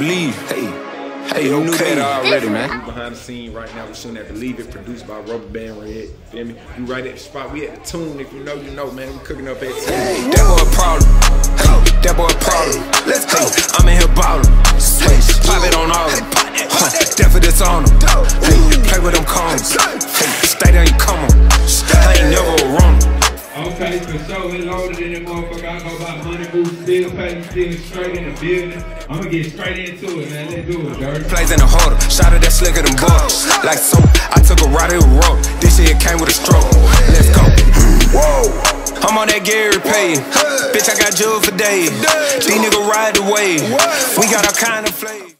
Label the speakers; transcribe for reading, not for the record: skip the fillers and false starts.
Speaker 1: Believe. Hey, you knew that already, man.
Speaker 2: We behind the scene right now. We shooting at Believe It, produced by Rubber Band Red. Feel me? We right at the spot. We at the tune. If you know, you know, man. We cooking up at 10.
Speaker 1: That boy a problem. Hey, that boy a problem. Let's go. I'm in here ballin'. Hey, pop it on all of them. Death for this on them. Hey, play with them cones. Hey, stay there and come on. I ain't never wrong.
Speaker 3: Okay, for sure, we loaded in that motherfucker. I go about money, boots, still paying, still straight in the building. I'ma get straight into it, man. Let's do it, dirty.
Speaker 1: Plays in the holder, shot of that slicker than butters. Like soap, I took a ride, it was rough. This shit came with a stroke. Let's go. Whoa, I'm on that Gary Payton. Bitch, I got jewels for days. These niggas ride the wave. We got all kind of flavor.